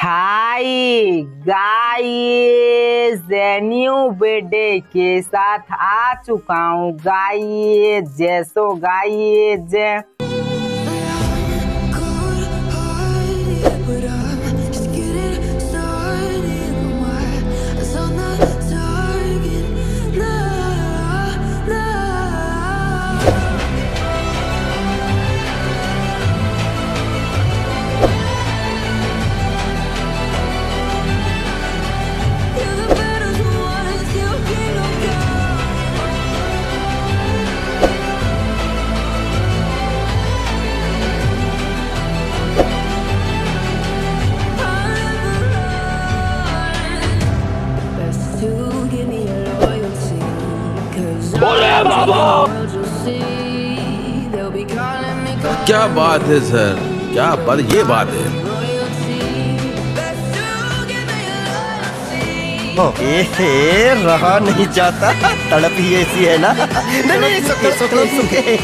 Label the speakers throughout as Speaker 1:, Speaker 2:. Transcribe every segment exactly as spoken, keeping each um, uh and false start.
Speaker 1: Hi guys, new birthday के साथ आ चुका हूँ गाइस। जैसो गाइस
Speaker 2: क्या बात है सर, क्या पर ये बात है।
Speaker 3: ए, रहा नहीं जाता, तड़प ही ऐसी है ना। नहीं नहीं सुके सुके सुके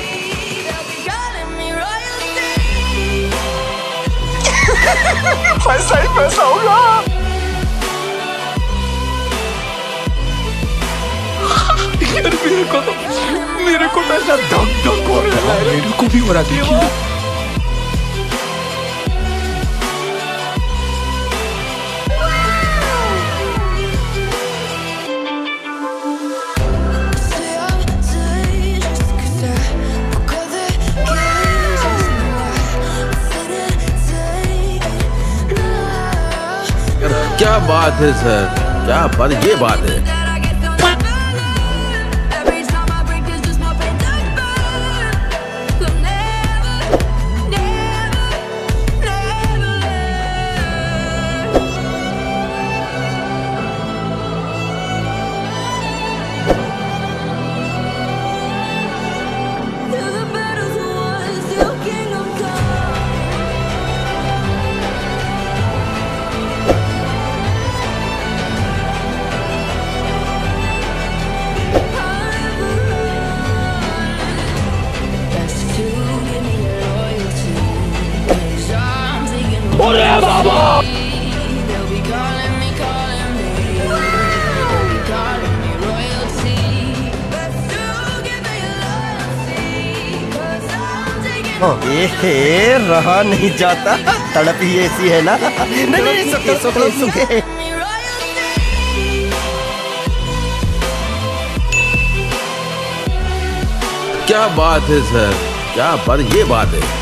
Speaker 3: पैसा ही पैसा होगा।
Speaker 4: यार मेरे को तो मेरे को तो ऐसा धक धक हो रहा है, मेरे को भी हो रहा है।
Speaker 2: क्या बात है सर, क्या पर ये बात है।
Speaker 4: अरे बाबा
Speaker 3: ए, रहा नहीं जाता, तड़प ही ऐसी है ना। नहीं नहीं सुके सुके सुके
Speaker 2: क्या बात है सर, क्या पर ये बात है।